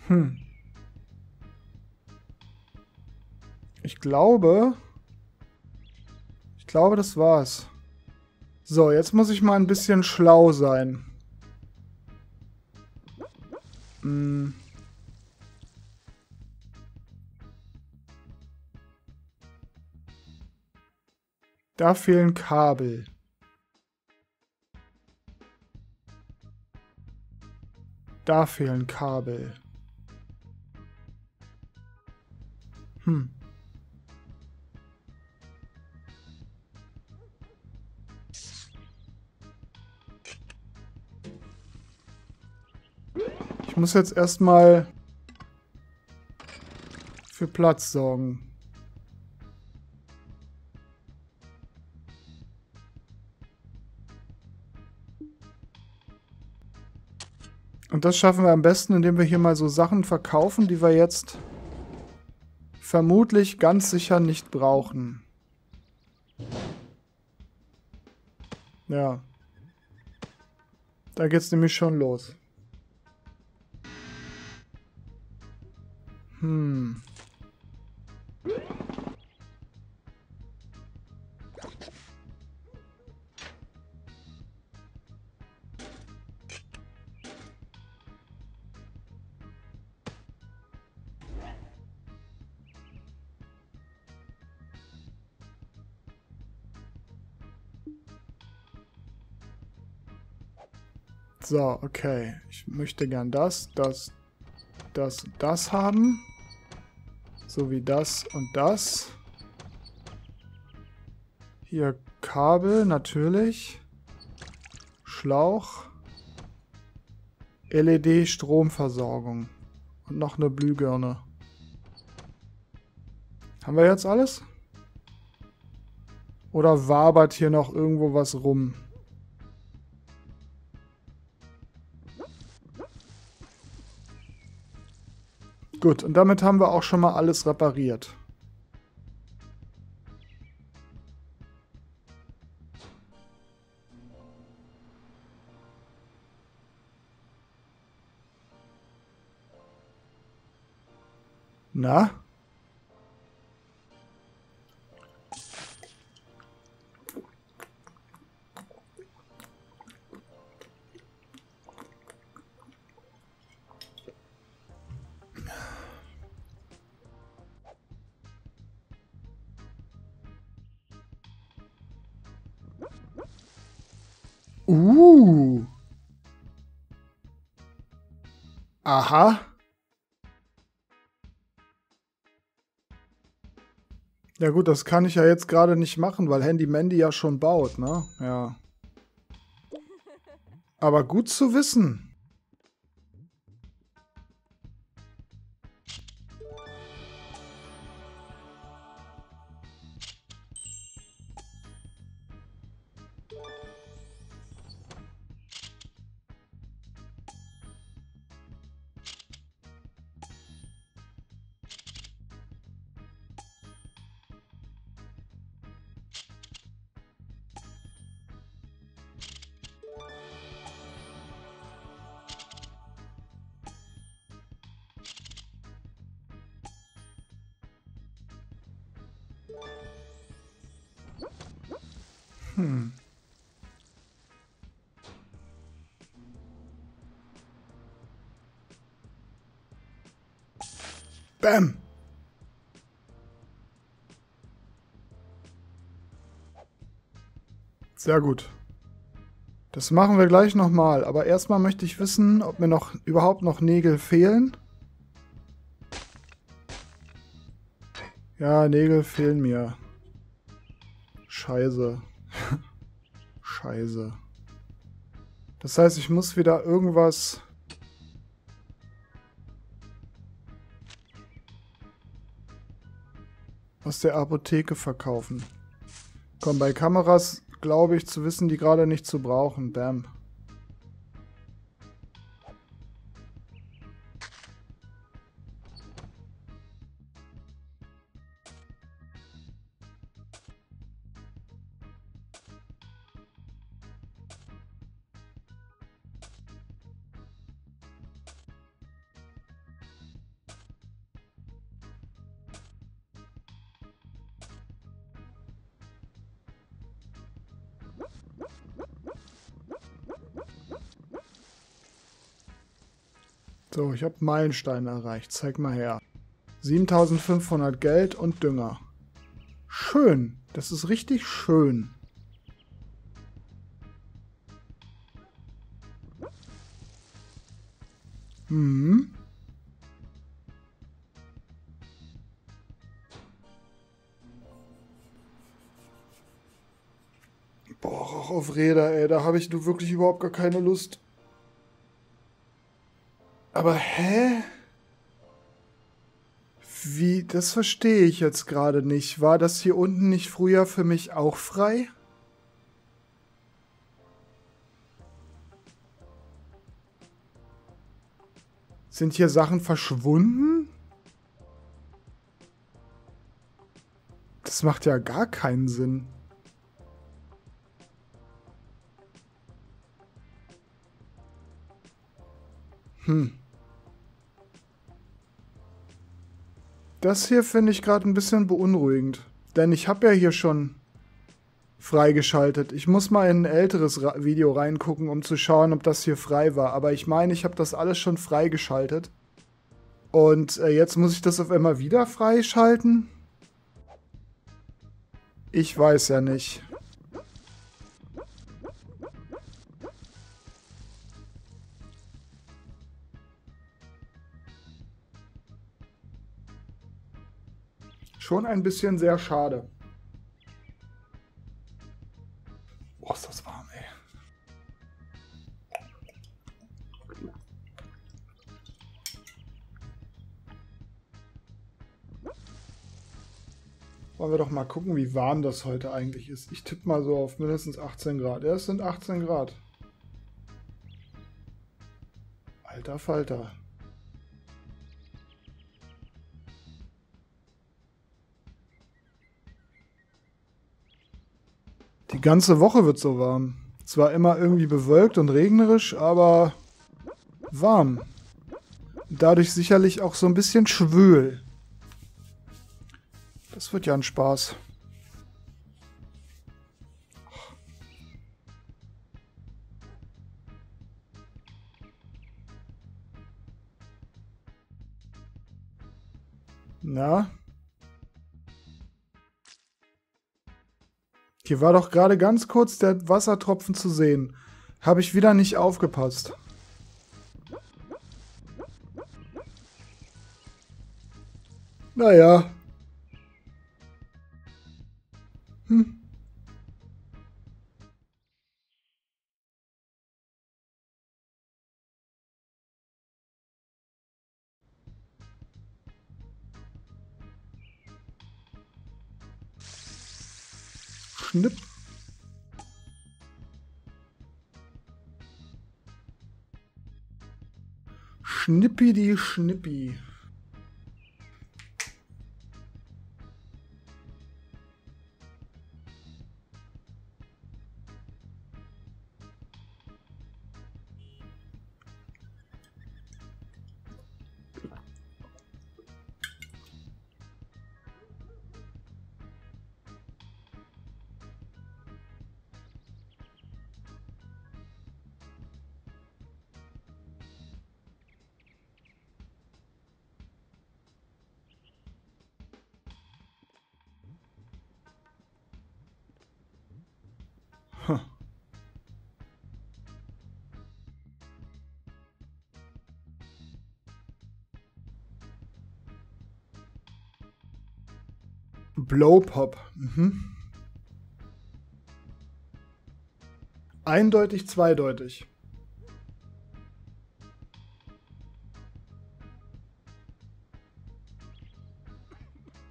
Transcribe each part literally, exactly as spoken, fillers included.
Hm. Ich glaube... Ich glaube, das war's. So, jetzt muss ich mal ein bisschen schlau sein. Hm. Da fehlen Kabel. Da fehlen Kabel. Hm. Ich muss jetzt erstmal für Platz sorgen. Und das schaffen wir am besten, indem wir hier mal so Sachen verkaufen, die wir jetzt vermutlich ganz sicher nicht brauchen. Ja. Da geht's nämlich schon los. Hm. So, okay. Ich möchte gern das, das, das und das haben. So wie das und das. Hier Kabel, natürlich. Schlauch. L E D-Stromversorgung. Und noch eine Glühbirne. Haben wir jetzt alles? Oder wabert hier noch irgendwo was rum? Gut, und damit haben wir auch schon mal alles repariert. Na? Uh. Aha. Ja gut, das kann ich ja jetzt gerade nicht machen, weil Handy Mandy ja schon baut, ne? Ja. Aber gut zu wissen. Hm. Bam. Sehr gut. Das machen wir gleich nochmal. Aber erstmal möchte ich wissen, ob mir noch überhaupt noch Nägel fehlen. Ja, Nägel fehlen mir. Scheiße. Scheiße. Das heißt, ich muss wieder irgendwas... aus der Apotheke verkaufen. Komm, bei Kameras glaube ich zu wissen, die gerade nicht zu brauchen. Bam. So, ich habe Meilensteine erreicht. Zeig mal her. siebentausendfünfhundert Geld und Dünger. Schön. Das ist richtig schön. Hm. Boah, auch auf Räder, ey. Da habe ich nur wirklich überhaupt gar keine Lust. Aber hä? Wie? Das verstehe ich jetzt gerade nicht. War das hier unten nicht früher für mich auch frei? Sind hier Sachen verschwunden? Das macht ja gar keinen Sinn. Hm. Das hier finde ich gerade ein bisschen beunruhigend. Denn ich habe ja hier schon freigeschaltet. Ich muss mal in ein älteres Ra- Video reingucken, um zu schauen, ob das hier frei war. Aber ich meine, ich habe das alles schon freigeschaltet. Und äh, jetzt muss ich das auf einmal wieder freischalten? Ich weiß ja nicht. Schon ein bisschen sehr schade. Boah, ist das warm, ey. Wollen wir doch mal gucken, wie warm das heute eigentlich ist. Ich tippe mal so auf mindestens achtzehn Grad. Ja, es sind achtzehn Grad. Alter Falter. Die ganze Woche wird so warm. Zwar immer irgendwie bewölkt und regnerisch, aber warm. Dadurch sicherlich auch so ein bisschen schwül. Das wird ja ein Spaß. Na? Hier war doch gerade ganz kurz der Wassertropfen zu sehen. Habe ich wieder nicht aufgepasst. Naja. Hm. Schnipp. Schnippi die Schnippi. Huh. Blowpop. Mhm. Eindeutig, zweideutig.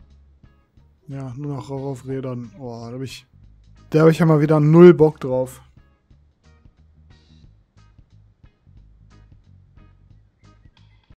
Ja, nur noch Rauch auf Rädern. Oh, da habe ich, da habe ich ja mal wieder null Bock drauf.